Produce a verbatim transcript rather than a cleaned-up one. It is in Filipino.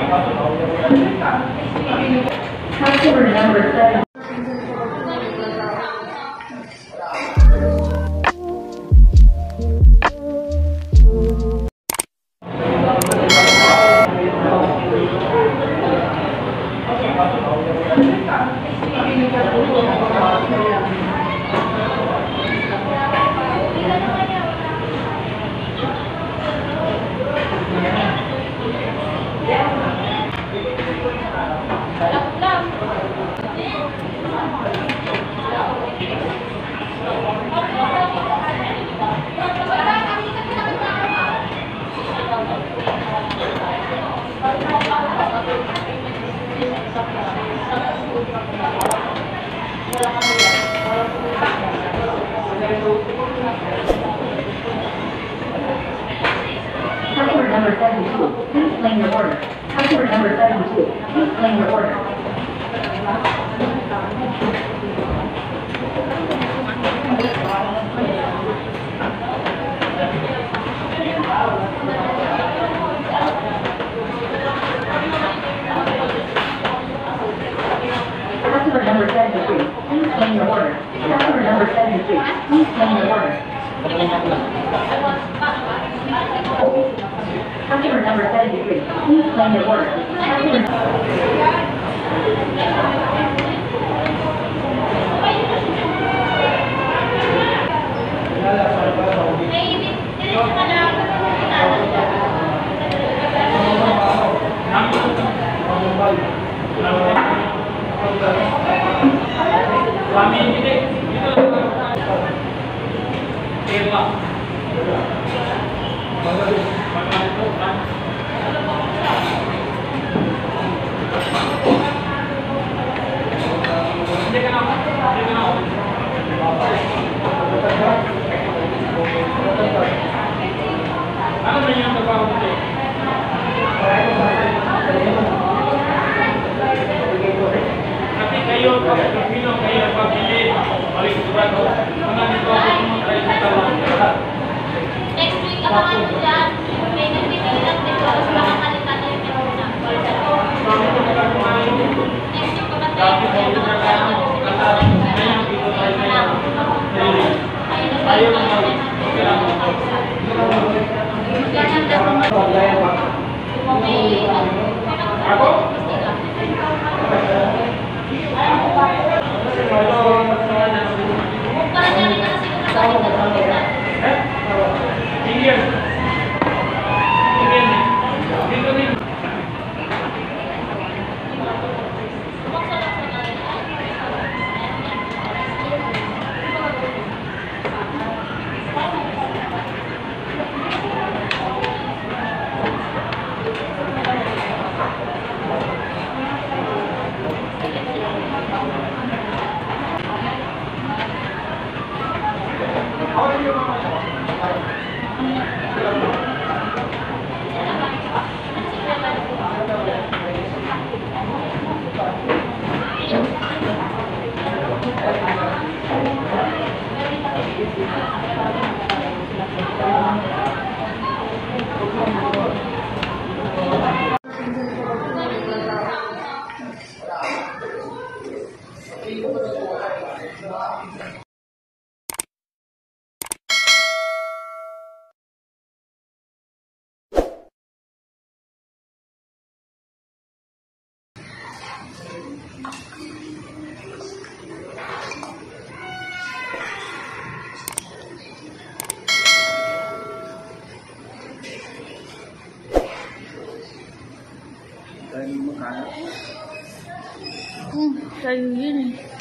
Customer number seven. Customer number seventy-two, please claim your order. Customer number seventy-two, please claim your order. Customer number seventy-three, please claim your order. Customer number seventy-three, please claim your order. Customer number seventy-three, please claim your order. Next week, abangan nyo dyan. May nagbibigay ng decoros, makakalitan na yung pinuna. Next week, kapatay ko dyan, makakalitan na yung Hmm, kayo yun eh.